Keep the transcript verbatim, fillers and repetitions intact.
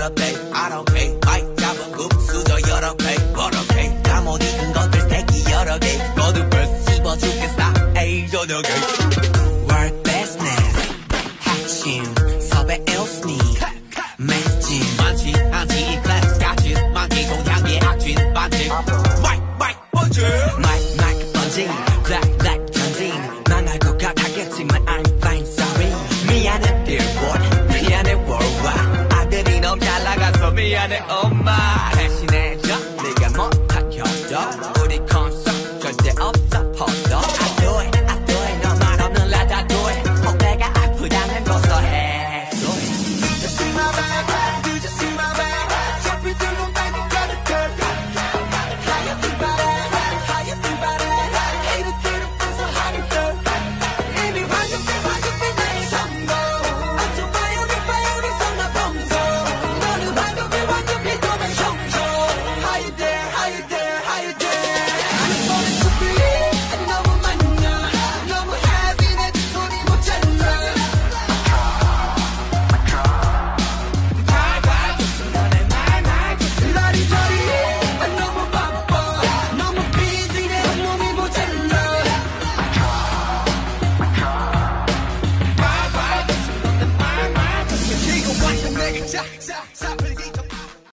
여러 배 I don't care 마이크 잡은 급수저 여러 배 버럭해 다 못 익은 것들 새끼 여러 개 거듭을 씹어 죽겠어 에이 저녁에 Work business 핵심 섭외 일순위 매진 많지 않지 이 클래스 같은 많기 동향의 악진 반지 마이크 마이크 번지 마이크 마이크 번지 블랙 블랙 전진 망할 것 같았겠지만 I'm fine sorry 미안해 billboard 미안해 worldwide 아들이 너무 잘 나가서 미안해 엄마 대신해줘 네가 못한 효도 우리 콘서트 절대 없어 포도 I do it I do it 너만 없는 날 I do it 혹 내가 아프다면 고소해 자, 자, 자,